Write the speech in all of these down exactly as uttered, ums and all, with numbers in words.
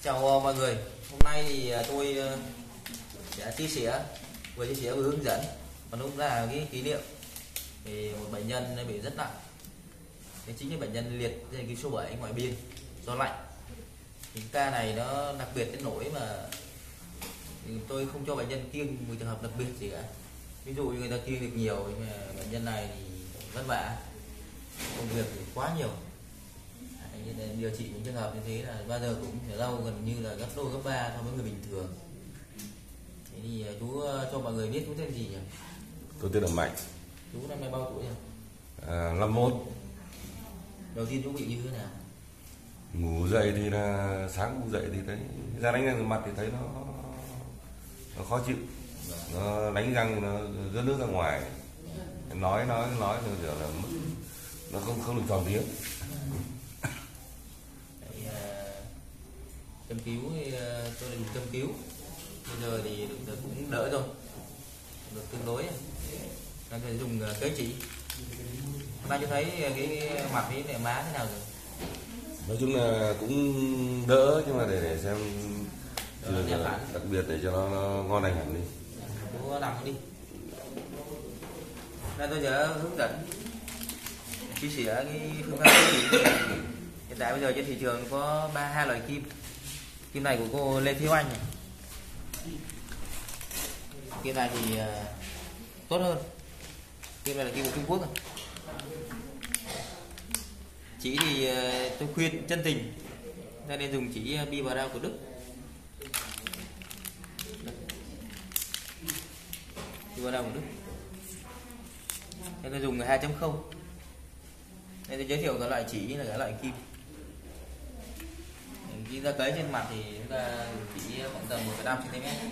Chào mọi người, hôm nay thì tôi sẽ chia sẻ, vừa chia sẻ vừa hướng dẫn, còn đúng là cái kỷ niệm thì một bệnh nhân bị rất nặng, đấy chính là bệnh nhân liệt dây cái số bảy ngoại biên do lạnh. Những ca này nó đặc biệt đến nỗi mà tôi không cho bệnh nhân kiêng một trường hợp đặc biệt gì cả. Ví dụ như người ta kiêng được nhiều nhưng mà bệnh nhân này thì vất vả, công việc thì quá nhiều. Nên điều trị những trường hợp như thế là bao giờ cũng phải đau gần như là gấp đôi gấp ba so với người bình thường. Thế thì chú cho mọi người biết chú tên gì nhỉ? Tôi tên là Mạnh. Chú năm nay bao tuổi nhỉ? À, năm mốt. Đầu tiên chú bị như thế nào? Ngủ dậy thì là sáng ngủ dậy thì thấy ra đánh răng rửa mặt thì thấy nó nó khó chịu, nó đánh răng nó rớt nước ra ngoài, nói nói nói nó kiểu là nó không không được tròn tiếng. Châm cứu thì tôi dùng châm cứu, bây giờ thì được, cũng đỡ rồi, được tương đối. Đang phải dùng kế chỉ. Hôm cho thấy cái mặt với cái má thế nào rồi? Nói chung là cũng đỡ, nhưng mà để để xem là đặc biệt để cho nó, nó ngon lành hẳn đi. Chú nằm đi. Đây tôi sẽ hướng dẫn chia sẻ cái phương pháp chữa trị. Hiện tại bây giờ trên thị trường có ba hai loại kim. Kim này của cô Lê Thiếu Anh này. Kim này thì uh, tốt hơn. Kim này là kim của Trung Quốc này. Chỉ thì uh, tôi khuyên chân tình ta nên dùng chỉ uh, Bivara của Đức. Bivara của Đức. Đây tôi dùng hai chấm không. Đây tôi giới thiệu các loại chỉ là các loại kim. Khi ta cấy trên mặt thì chúng ta chỉ khoảng tầm một phẩy năm xăng ti mét.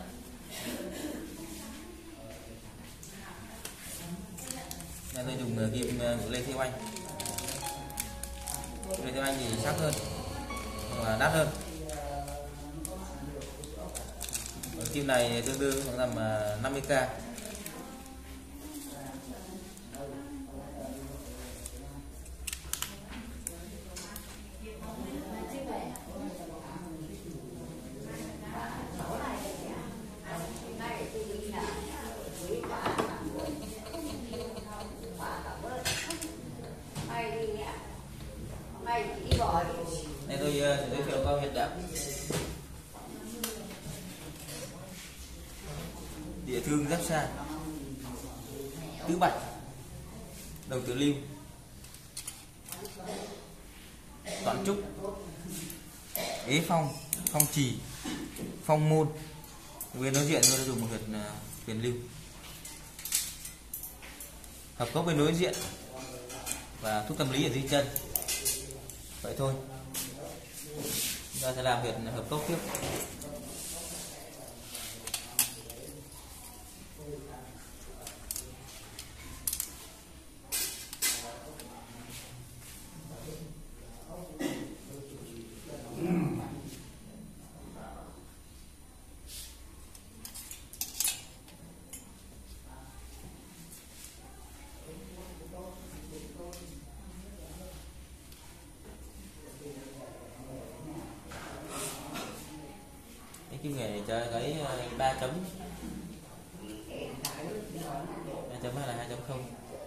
Nên tôi dùng kim của Lê Thiếu Anh. Lê Thiếu Anh thì sắc hơn và đắt hơn. Còn kim này tương đương khoảng tầm năm mươi k. Đây tôi giới thiệu các huyệt đạo. Địa thương giáp sa, tứ bạch, đầu tử lưu, toạn trúc, ế phong, phong trì, phong môn. Nguyên đối diện tôi đã dùng một huyệt tiền lưu. Hợp cốc bên đối diện và thuốc tâm lý ở dưới chân. Vậy thôi. Chúng ta sẽ làm việc hợp cốc tiếp. Cái nghề chơi cái ba chấm ba chấm hay là hai chấm không?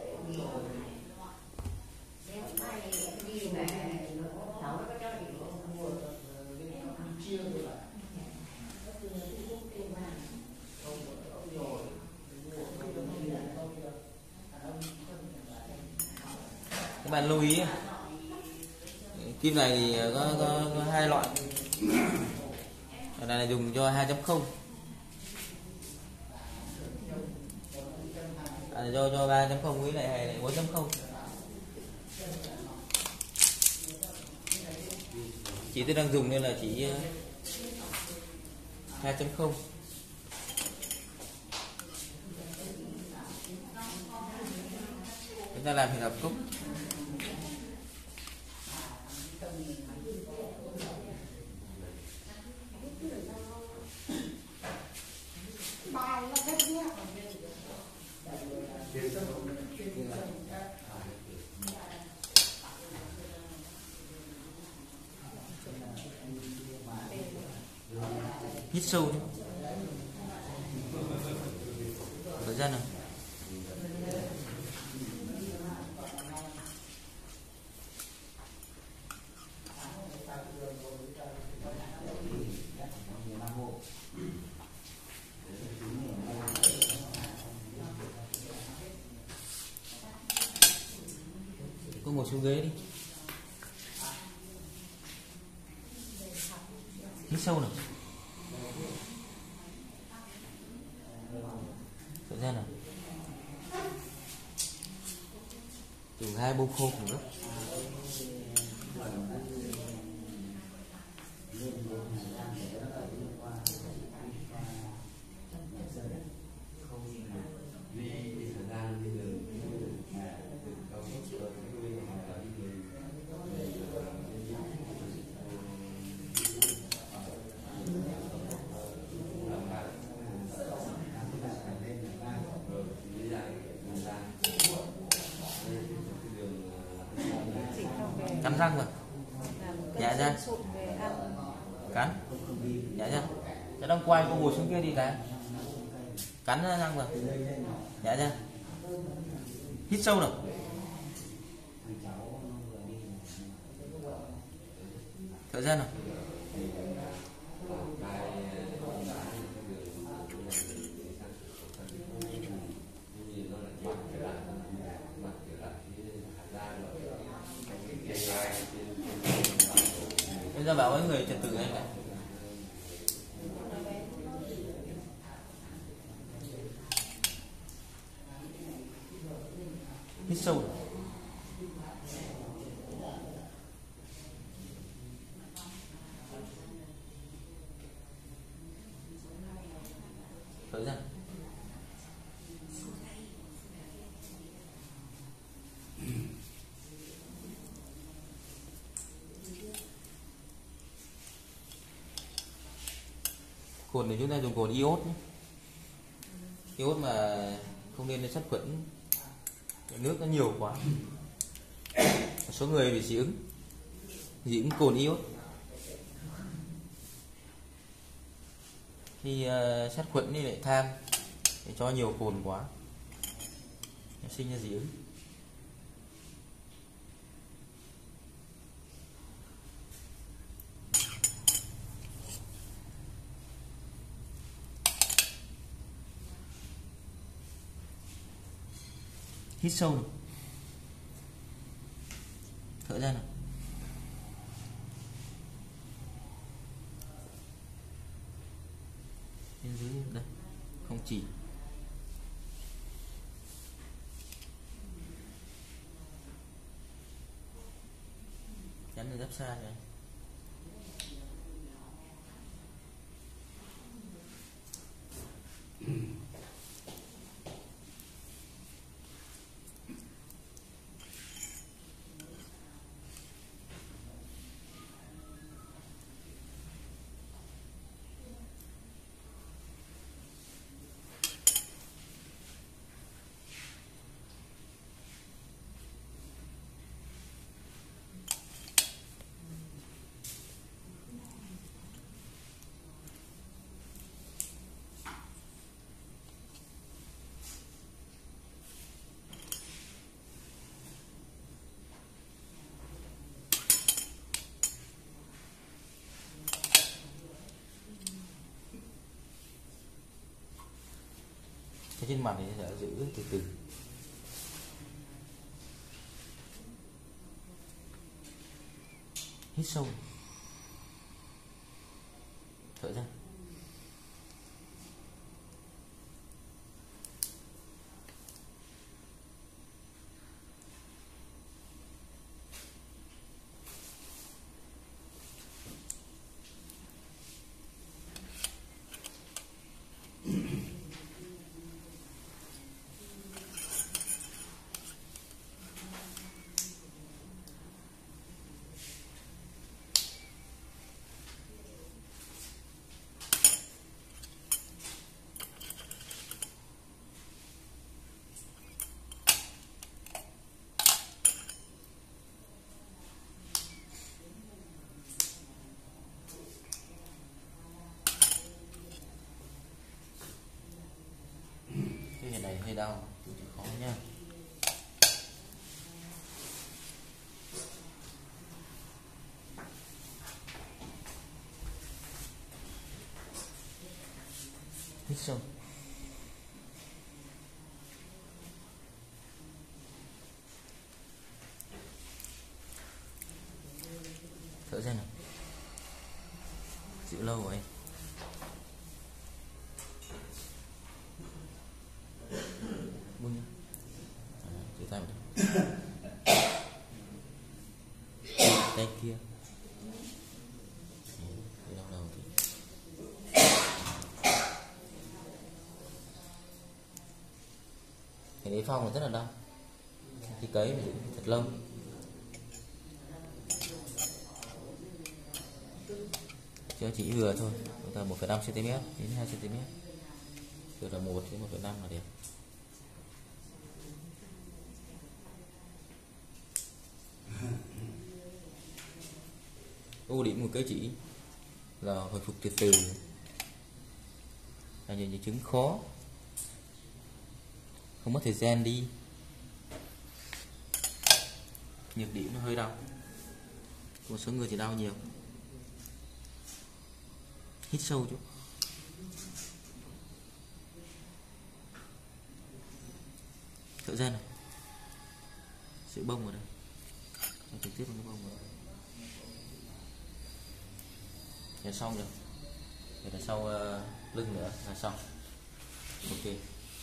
Các bạn lưu ý kim này thì có, có, có hai loại. Này là dùng cho hai chấm không, à, cho cho ba chấm không với lại bốn chấm không. Chỉ tôi đang dùng nên là chỉ hai chấm không. Chúng ta làm hình hợp cúc. Hít sâu đi. Thời gian nào. Cô ngồi xuống ghế đi. Hít sâu nào. Thời gian nào. Dùng hai bông khô cùng lúc. Cắn răng vào. Nhả ra. Cắn. Nhả ra. Cho đang quay cô ngồi xuống kia đi cái. Cắn răng vào. Nhả ra. Hít sâu nào. Thời gian nào. Bây giờ bảo với người trật tự anh này. Hít sâu. Thở ra. Cồn này chúng ta dùng cồn iốt nhé. Iốt mà không nên sát khuẩn, nước nó nhiều quá. Một số người bị dị ứng, dị ứng cồn iốt. Khi uh, sát khuẩn thì lại tham, để cho nhiều cồn quá, nó sinh ra dị ứng. Hít sâu nào. Thở ra nào. Bên dưới đây không chỉ. Chắn được rất xa rồi. Cái trên mặt này sẽ giữ từ từ. Hít sâu. Thở ra. đau, tôi chịu khó nha. Hít sâu. Thở ra nào. Chịu lâu rồi. Buông nhá. À, chịu tay một chút. Tay kia. Để đau đầu thì. Cái đấy phong là rất là đau. Thì cấy phải thật lâu. Chứ chỉ vừa thôi, chúng ta một phẩy năm xăng ti mét đến hai xăng ti mét, từ là một đến một phẩy năm là đẹp. Ưu điểm của cái chỉ là hồi phục từ từ, là những chứng khó, không mất thời gian đi. Nhược điểm nó hơi đau, một số người thì đau nhiều. Hít sâu chút. Thở ra này. Sự bông ở đây. Cho trực tiếp vào cái bông rồi. Để xong rồi. Để là sau uh, lưng nữa là xong. Ok.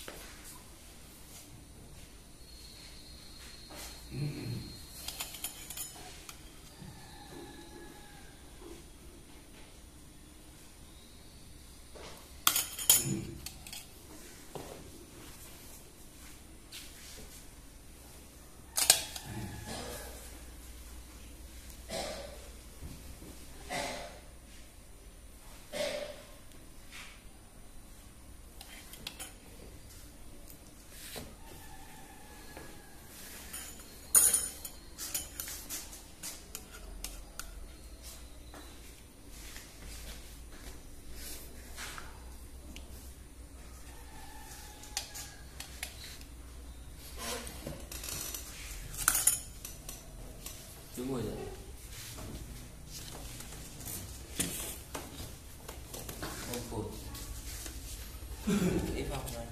Đúng rồi. Ôm phụt. Để phòng này.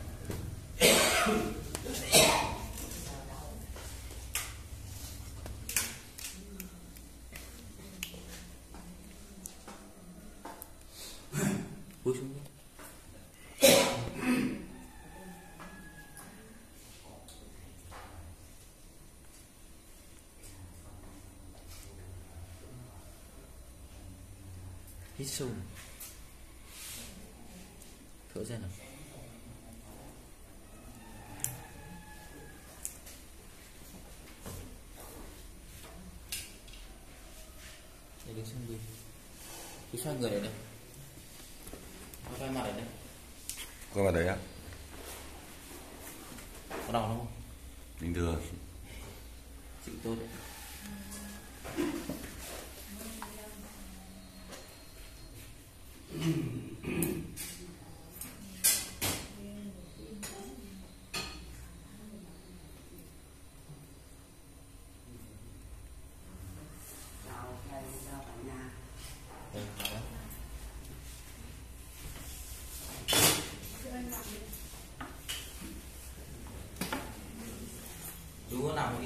Cúi xuống. Hít sâu. Thở ra nào. Để đứng xuống đi. Cứ xoay người lại đây. Xoay mặt lại đây. Có vào đấy á? Có đau không? Bình thường. Chịu tốt đấy. Chú có nằm đi.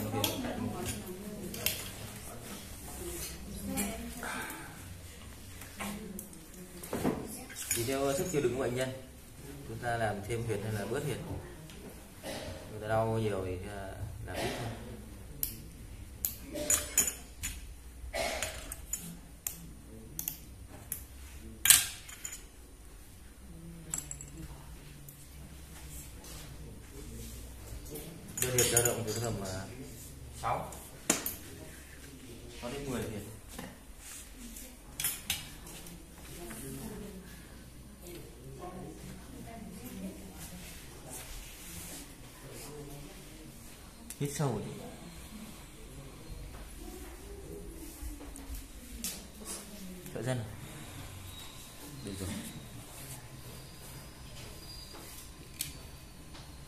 Thì theo sức chịu đựng của bệnh nhân, chúng ta làm thêm huyệt hay là bớt huyệt. Người ta đau nhiều thì làm ít thôi. Đưa huyệt dao động từ tầm sáu có đến mười huyệt. Hít sâu đi. Thở ra nào. Được rồi.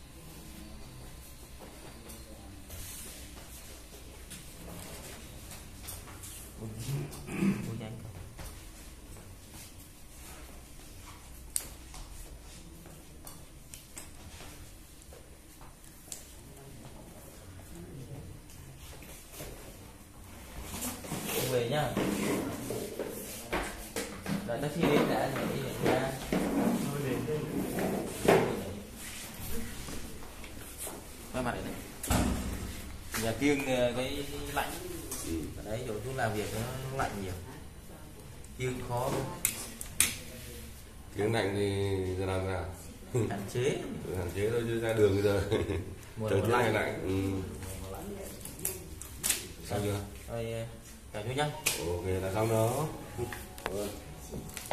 nhá. Đợi taxi đến đã để đi ra. Quay mặt này. Nhà kiêng cái lạnh. Ừ. Ở đấy chỗ chú làm việc nó lạnh nhiều. Kiêng khó luôn. Tiếng lạnh thì giờ làm nào? Hạn chế. Hạn chế thôi chứ ra đường bây giờ. Trời tiết này lạnh. Ừ. Sao chưa? Rồi, chào chú nhá. Ok là xong đó.